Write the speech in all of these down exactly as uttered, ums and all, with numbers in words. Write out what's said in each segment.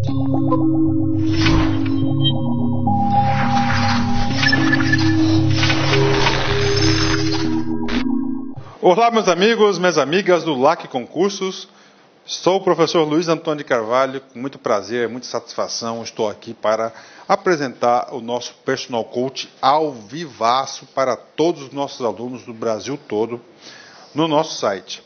Olá, meus amigos, minhas amigas do L A C Concursos. Sou o professor Luiz Antônio de Carvalho, com muito prazer, muita satisfação, estou aqui para apresentar o nosso Personal Coach ao vivaço para todos os nossos alunos do Brasil todo no nosso site.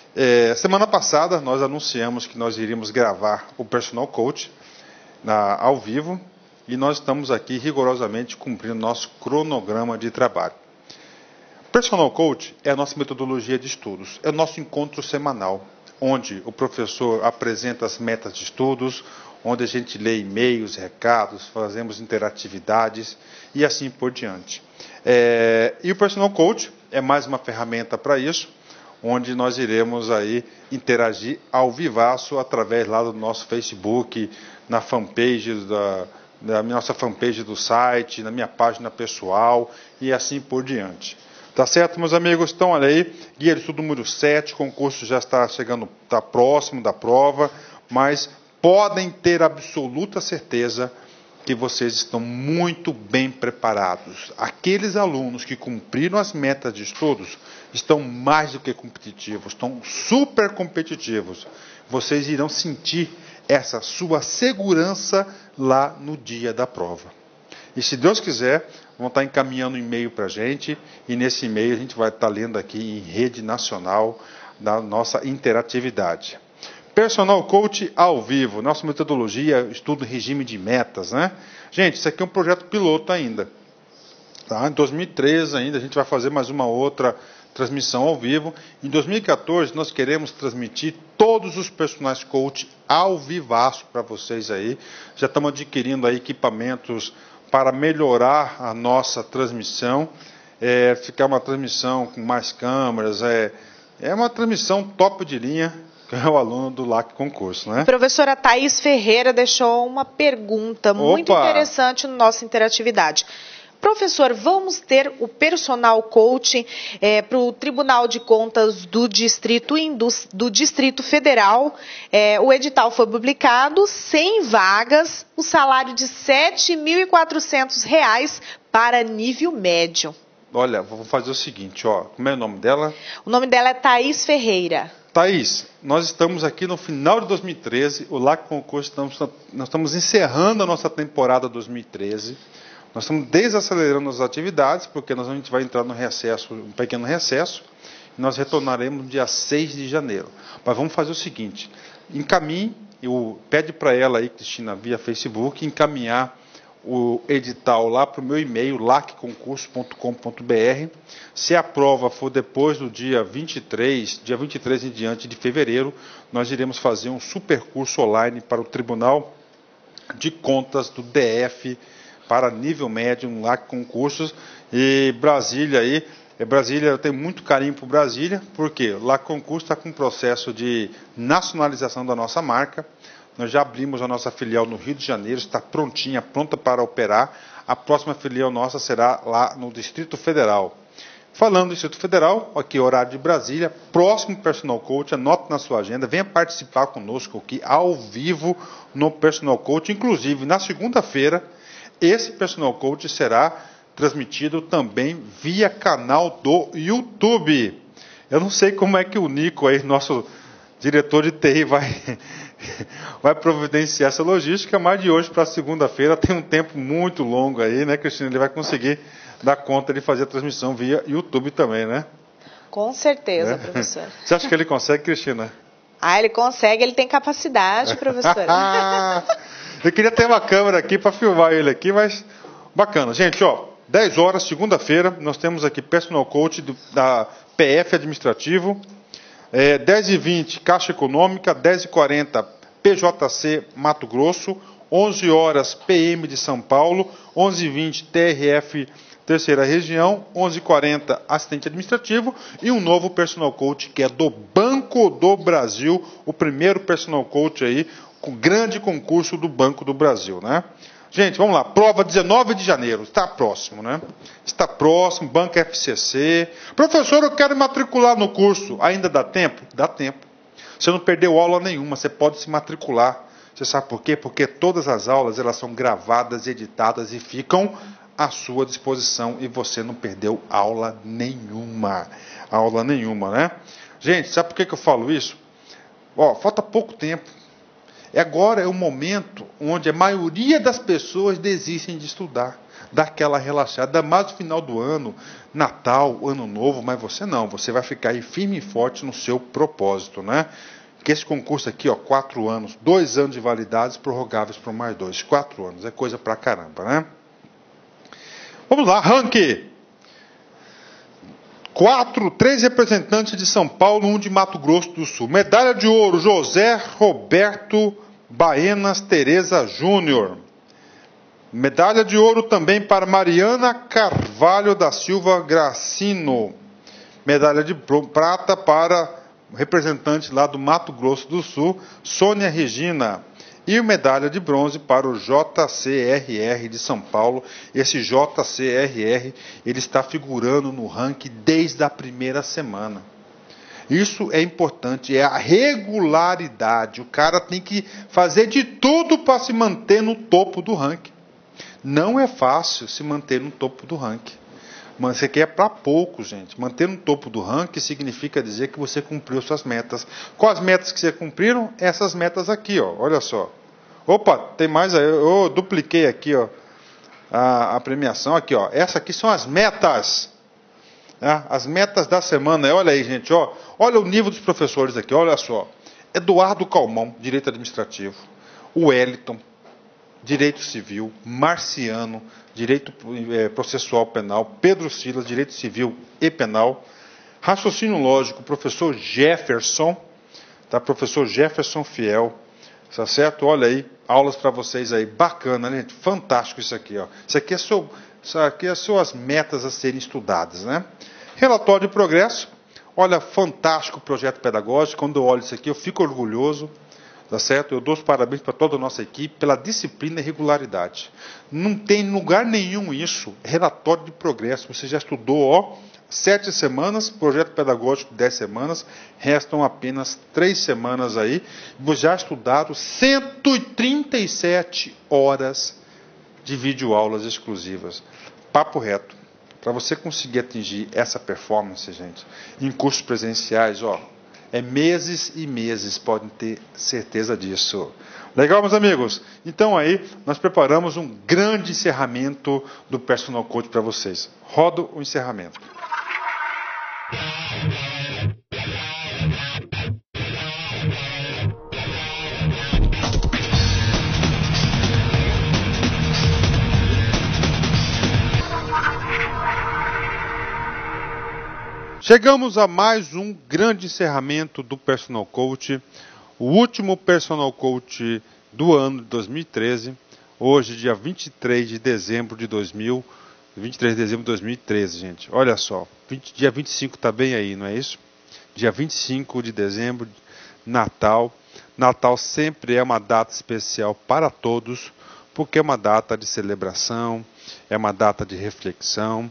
É, semana passada nós anunciamos que nós iríamos gravar o Personal Coach na, ao vivo e nós estamos aqui rigorosamente cumprindo nosso cronograma de trabalho. Personal Coach é a nossa metodologia de estudos, é o nosso encontro semanal, onde o professor apresenta as metas de estudos, onde a gente lê e-mails, recados, fazemos interatividades e assim por diante. É, e o Personal Coach é mais uma ferramenta para isso, onde nós iremos aí interagir ao vivaço através lá do nosso Facebook, na fanpage da, da nossa fanpage do site, na minha página pessoal e assim por diante. Tá certo, meus amigos? Então, olha aí, guia de estudo número sete, o concurso já está chegando, está próximo da prova, mas podem ter absoluta certeza que vocês estão muito bem preparados. Aqueles alunos que cumpriram as metas de estudos estão mais do que competitivos, estão super competitivos. Vocês irão sentir essa sua segurança lá no dia da prova. E se Deus quiser, vão estar encaminhando um e-mail para a gente, e nesse e-mail a gente vai estar lendo aqui em rede nacional da nossa interatividade. Personal Coach ao vivo, nossa metodologia, estudo regime de metas, né? Gente, isso aqui é um projeto piloto ainda. Tá? Em dois mil e treze ainda a gente vai fazer mais uma outra transmissão ao vivo. Em dois mil e quatorze nós queremos transmitir todos os Personal Coach ao vivaço para vocês aí. Já estamos adquirindo aí equipamentos para melhorar a nossa transmissão, é, ficar uma transmissão com mais câmeras, é, é uma transmissão top de linha, que é o aluno do L A C Concurso, né? Professora Thaís Ferreira deixou uma pergunta Opa. muito interessante no nossa interatividade. Professor, vamos ter o Personal Coach é, para o Tribunal de Contas do Distrito, do Distrito Federal. É, o edital foi publicado, cem vagas, o salário de sete mil e quatrocentos reais para nível médio. Olha, vou fazer o seguinte, ó, como é o nome dela? O nome dela é Thaís Ferreira. Thaís, nós estamos aqui no final de dois mil e treze, o L A C Concurso, estamos, nós estamos encerrando a nossa temporada dois mil e treze. Nós estamos desacelerando as atividades, porque nós, a gente vai entrar no recesso, um pequeno recesso, e nós retornaremos no dia seis de janeiro. Mas vamos fazer o seguinte, encaminhe, eu, pede para ela aí, Cristina, via Facebook, encaminhar o edital lá para o meu e-mail, lacconcurso ponto com ponto br. Se a prova for depois do dia vinte e três, dia vinte e três em diante de fevereiro, nós iremos fazer um super curso online para o Tribunal de Contas do D F, para nível médio, um L A C Concursos, e Brasília aí, Brasília, eu tenho muito carinho por Brasília, porque o L A C Concurso está com um processo de nacionalização da nossa marca, nós já abrimos a nossa filial no Rio de Janeiro, está prontinha, pronta para operar, a próxima filial nossa será lá no Distrito Federal. Falando do Distrito Federal, aqui horário de Brasília, próximo Personal Coach, anote na sua agenda, venha participar conosco aqui ao vivo no Personal Coach, inclusive na segunda-feira, esse Personal Coach será transmitido também via canal do YouTube. Eu não sei como é que o Nico, aí, nosso diretor de T I, vai, vai providenciar essa logística, mas de hoje para segunda-feira tem um tempo muito longo aí, né, Cristina? Ele vai conseguir dar conta de fazer a transmissão via YouTube também, né? Com certeza, né? professor. Você acha que ele consegue, Cristina? Ah, ele consegue, ele tem capacidade, professor. Eu queria ter uma câmera aqui para filmar ele aqui, mas bacana. Gente, ó, dez horas, segunda-feira, nós temos aqui Personal Coach do, da P F Administrativo, é, dez e vinte Caixa Econômica, dez e quarenta P J C Mato Grosso, onze horas P M de São Paulo, onze e vinte T R F Terceira Região, onze e quarenta Assistente Administrativo e um novo Personal Coach que é do Banco do Brasil, o primeiro Personal Coach aí, com grande concurso do Banco do Brasil, né? Gente, vamos lá, prova dezenove de janeiro, está próximo, né? Está próximo, Banco F C C. Professor, eu quero matricular no curso, ainda dá tempo? Dá tempo. Você não perdeu aula nenhuma, você pode se matricular. Você sabe por quê? Porque todas as aulas elas são gravadas, editadas e ficam à sua disposição e você não perdeu aula nenhuma. Aula nenhuma, né? Gente, sabe por que, que eu falo isso? Ó, falta pouco tempo. Agora é o momento onde a maioria das pessoas desistem de estudar. Dá aquela relaxada, mais no final do ano, Natal, Ano Novo, mas você não. Você vai ficar aí firme e forte no seu propósito, né? Que esse concurso aqui, ó, quatro anos, dois anos de validades, prorrogáveis por mais dois. Quatro anos, é coisa pra caramba, né? Vamos lá, ranking. Quatro, três representantes de São Paulo, um de Mato Grosso do Sul. Medalha de ouro, José Roberto Baenas Tereza Júnior. Medalha de ouro também para Mariana Carvalho da Silva Gracino. Medalha de prata para representante lá do Mato Grosso do Sul, Sônia Regina. E medalha de bronze para o J C R R de São Paulo. Esse J C R R, ele está figurando no ranking desde a primeira semana. Isso é importante, é a regularidade. O cara tem que fazer de tudo para se manter no topo do ranking. Não é fácil se manter no topo do ranking. Mas você quer para pouco, gente. Manter no topo do ranking significa dizer que você cumpriu suas metas. Quais metas que você cumpriram? Essas metas aqui, ó. Olha só. Opa, tem mais aí. Eu, eu dupliquei aqui, ó, a, a premiação aqui, ó. Essas aqui são as metas. Né? As metas da semana. Olha aí, gente, ó. Olha o nível dos professores aqui, olha só. Eduardo Calmon, Direito Administrativo. O Wellington, Direito Civil. Marciano, Direito é, Processual Penal. Pedro Silas, Direito Civil e Penal. Raciocínio Lógico, professor Jefferson. Tá? Professor Jefferson Fiel. Tá certo? Olha aí, aulas para vocês aí. Bacana, né, gente? Fantástico isso aqui, ó. Isso aqui é seu, isso aqui é suas metas a serem estudadas, né? Relatório de progresso. Olha, fantástico o projeto pedagógico. Quando eu olho isso aqui, eu fico orgulhoso. Tá certo? Eu dou os parabéns para toda a nossa equipe pela disciplina e regularidade. Não tem lugar nenhum isso. Relatório de progresso. Você já estudou, ó, sete semanas, projeto pedagógico dez semanas, restam apenas três semanas aí. Já estudaram cento e trinta e sete horas de videoaulas exclusivas. Papo reto. Para você conseguir atingir essa performance, gente, em cursos presenciais, ó, é meses e meses, podem ter certeza disso. Legal, meus amigos? Então aí, nós preparamos um grande encerramento do Personal Coach para vocês. Rodo o encerramento. Chegamos a mais um grande encerramento do Personal Coach, o último Personal Coach do ano de dois mil e treze, hoje, dia vinte e três de dezembro de dois mil, vinte e três de dezembro de dois mil e treze, gente. Olha só, vinte, dia vinte e cinco está bem aí, não é isso? Dia vinte e cinco de dezembro, Natal. Natal sempre é uma data especial para todos, porque é uma data de celebração, é uma data de reflexão.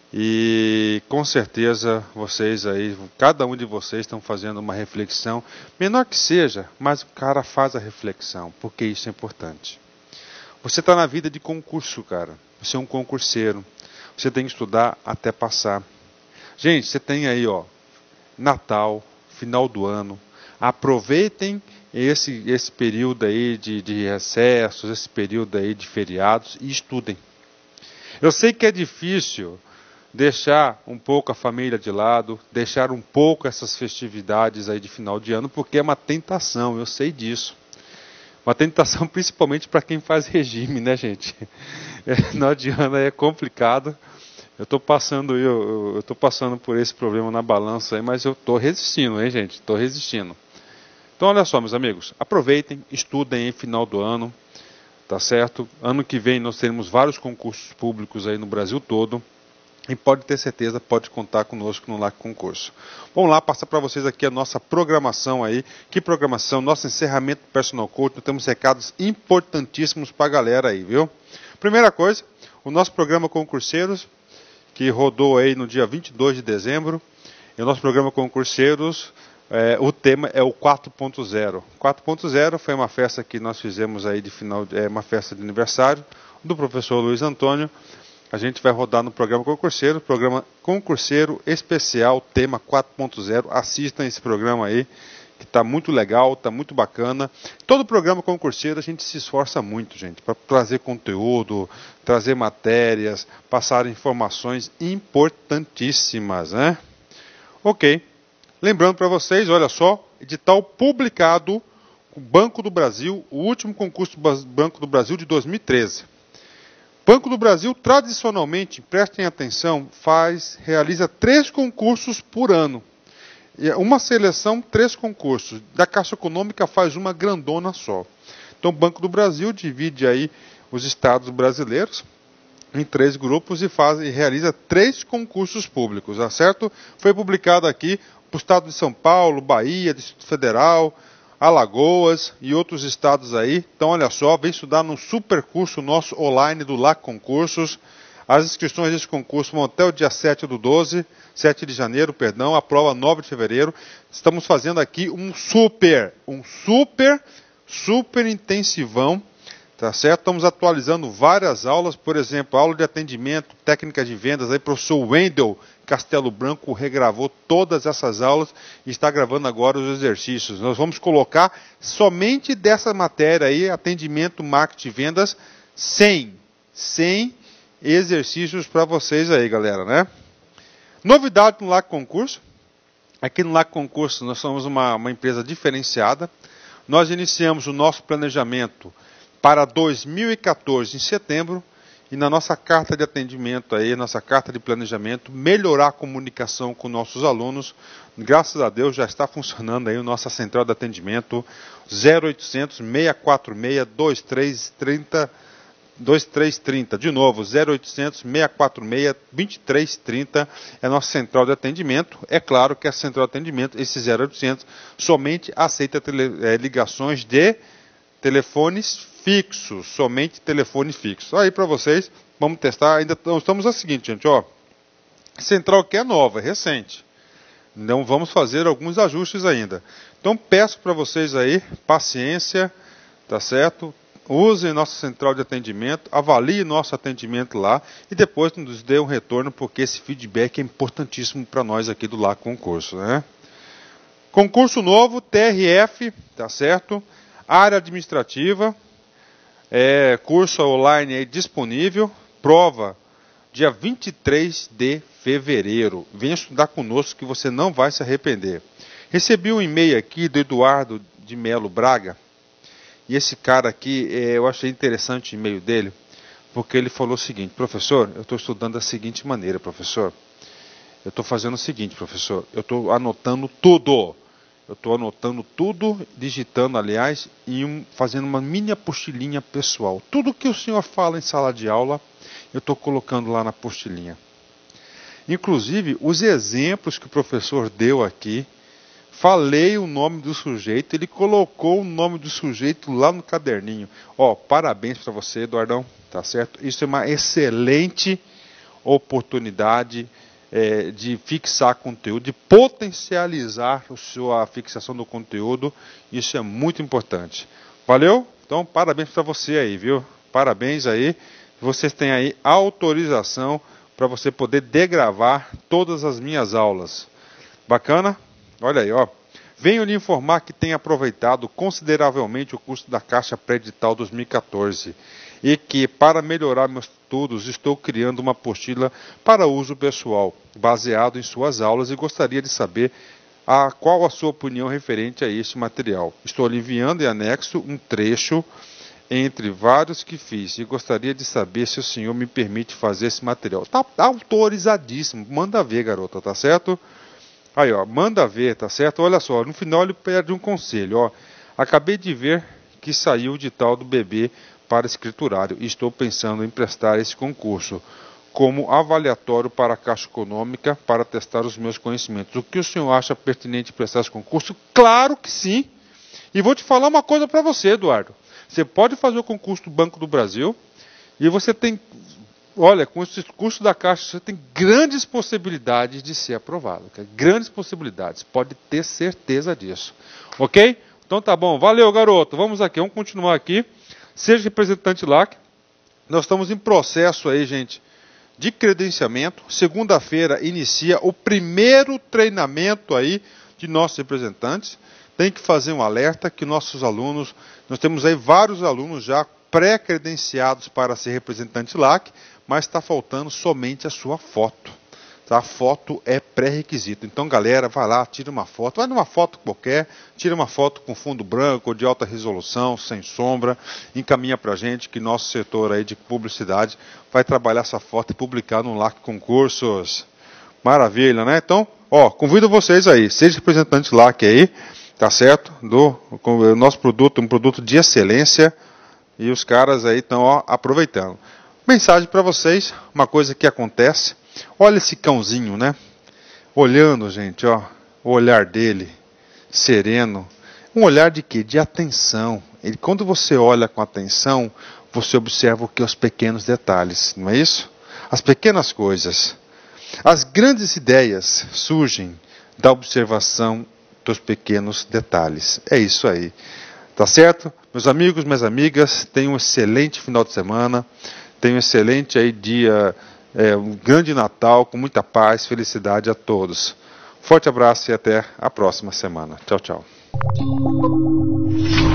E com certeza vocês aí, cada um de vocês estão fazendo uma reflexão, menor que seja, mas o cara faz a reflexão, porque isso é importante. Você está na vida de concurso, cara. Você é um concurseiro. Você tem que estudar até passar. Gente, você tem aí, ó, Natal, final do ano. Aproveitem esse, esse período aí de, de recessos, esse período aí de feriados e estudem. Eu sei que é difícil deixar um pouco a família de lado, deixar um pouco essas festividades aí de final de ano, porque é uma tentação, eu sei disso. Uma tentação principalmente para quem faz regime, né, gente? É, final de ano é complicado. Eu estou passando, eu, eu tô passando por esse problema na balança aí, mas eu estou resistindo, hein, gente? Estou resistindo. Então, olha só, meus amigos, aproveitem, estudem aí final do ano, tá certo? Ano que vem nós teremos vários concursos públicos aí no Brasil todo. E pode ter certeza, pode contar conosco no L A C Concurso. Vamos lá, passar para vocês aqui a nossa programação aí. Que programação? Nosso encerramento do Personal Coach. Nós temos recados importantíssimos para a galera aí, viu? Primeira coisa, o nosso programa Concurseiros, que rodou aí no dia vinte e dois de dezembro. E o nosso programa Concurseiros É, o tema é o quatro ponto zero. quatro ponto zero foi uma festa que nós fizemos aí de final, é uma festa de aniversário do professor Luiz Antônio. A gente vai rodar no programa Concurseiro, programa Concurseiro especial, tema quatro ponto zero. Assistam esse programa aí, que está muito legal, está muito bacana. Todo programa Concurseiro a gente se esforça muito, gente, para trazer conteúdo, trazer matérias, passar informações importantíssimas, né? Ok. Lembrando para vocês, olha só, edital publicado, o Banco do Brasil, o último concurso do Banco do Brasil de dois mil e treze. Banco do Brasil, tradicionalmente, prestem atenção, faz, realiza três concursos por ano. Uma seleção, três concursos. Da Caixa Econômica faz uma grandona só. Então o Banco do Brasil divide aí os estados brasileiros em três grupos e, faz, e realiza três concursos públicos, tá certo? Foi publicado aqui para o estado de São Paulo, Bahia, Distrito Federal, Alagoas e outros estados aí. Então, olha só, vem estudar no super curso nosso online do L A C Concursos. As inscrições desse concurso vão até o dia sete do doze, sete de janeiro, perdão, a prova nove de fevereiro. Estamos fazendo aqui um super, um super, super intensivão, tá certo? Estamos atualizando várias aulas, por exemplo, aula de atendimento, técnica de vendas, aí o professor Wendel Castelo Branco regravou todas essas aulas e está gravando agora os exercícios. Nós vamos colocar somente dessa matéria aí, atendimento, marketing e vendas, cem, cem exercícios para vocês aí, galera, né? Novidade no L A C Concurso. Aqui no L A C Concurso nós somos uma, uma empresa diferenciada. Nós iniciamos o nosso planejamento para dois mil e quatorze em setembro. E na nossa carta de atendimento aí, nossa carta de planejamento, melhorar a comunicação com nossos alunos. Graças a Deus já está funcionando aí a nossa central de atendimento zero oitocentos, seis quatro seis, dois três três zero, dois três três zero. De novo, zero oitocentos, seis quatro seis, dois três três zero é a nossa central de atendimento. É claro que a central de atendimento, esse zero oitocentos, somente aceita tele, é, ligações de telefones fixos, somente telefone fixo. Aí para vocês, vamos testar, ainda estamos a seguinte, gente, ó, central que é nova, é recente, então vamos fazer alguns ajustes ainda. Então peço para vocês aí, paciência, tá certo? Usem nossa central de atendimento, avaliem nosso atendimento lá e depois nos dê um retorno, porque esse feedback é importantíssimo para nós aqui do L A C Concurso, né? Concurso novo, T R F, tá certo? Área administrativa, é, curso online aí disponível, prova dia vinte e três de fevereiro. Venha estudar conosco que você não vai se arrepender. Recebi um e-mail aqui do Eduardo de Melo Braga, e esse cara aqui, é, eu achei interessante o e-mail dele, porque ele falou o seguinte: professor, eu estou estudando da seguinte maneira, professor, eu estou fazendo o seguinte, professor, eu estou anotando tudo. Eu estou anotando tudo, digitando, aliás, e um, fazendo uma mini apostilinha pessoal. Tudo que o senhor fala em sala de aula, eu estou colocando lá na apostilinha. Inclusive, os exemplos que o professor deu aqui, falei o nome do sujeito, ele colocou o nome do sujeito lá no caderninho. Ó, parabéns para você, Eduardão, tá certo? Isso é uma excelente oportunidade É, de fixar conteúdo, de potencializar a sua fixação do conteúdo. Isso é muito importante. Valeu? Então, parabéns para você aí, viu? Parabéns aí. Vocês têm aí autorização para você poder degravar todas as minhas aulas. Bacana? Olha aí, ó. Venho lhe informar que tenho aproveitado consideravelmente o curso da Caixa Pré-Edital dois mil e quatorze e que, para melhorar meus estudos, estou criando uma apostila para uso pessoal, baseado em suas aulas, e gostaria de saber a, qual a sua opinião referente a este material. Estou lhe enviando em anexo um trecho entre vários que fiz e gostaria de saber se o senhor me permite fazer esse material. Está autorizadíssimo, manda ver, garota, tá certo? Aí, ó, manda ver, tá certo? Olha só, no final ele pede um conselho, ó. Acabei de ver que saiu o edital do bebê para escriturário e estou pensando em prestar esse concurso como avaliatório para a Caixa Econômica para testar os meus conhecimentos. O que o senhor acha pertinente prestar esse concurso? Claro que sim! E vou te falar uma coisa para você, Eduardo. Você pode fazer o concurso do Banco do Brasil e você tem olha, com esse curso da Caixa, você tem grandes possibilidades de ser aprovado. Okay? Grandes possibilidades, pode ter certeza disso. Ok? Então tá bom, valeu garoto, vamos aqui, vamos continuar aqui. Seja representante L A C. Nós estamos em processo aí, gente, de credenciamento. Segunda-feira inicia o primeiro treinamento aí de nossos representantes. Tem que fazer um alerta que nossos alunos, nós temos aí vários alunos já pré-credenciados para ser representante L A C, mas está faltando somente a sua foto. Tá? A foto é pré-requisito. Então, galera, vai lá, tira uma foto. Vai numa foto qualquer, tira uma foto com fundo branco, ou de alta resolução, sem sombra, encaminha para a gente que nosso setor aí de publicidade vai trabalhar essa foto e publicar no L A C Concursos. Maravilha, né? Então, ó, convido vocês aí, seja representante L A C aí, tá certo? Do com o nosso produto, um produto de excelência, e os caras aí estão aproveitando. Mensagem para vocês, uma coisa que acontece. Olha esse cãozinho, né? Olhando, gente, ó, o olhar dele, sereno. Um olhar de quê? De atenção. Ele, quando você olha com atenção, você observa o que? Os pequenos detalhes, não é isso? As pequenas coisas. As grandes ideias surgem da observação dos pequenos detalhes. É isso aí. Tá certo? Meus amigos, minhas amigas, tenham um excelente final de semana. Tenham um excelente aí dia... É, um grande Natal, com muita paz, felicidade a todos. Forte abraço e até a próxima semana. Tchau, tchau.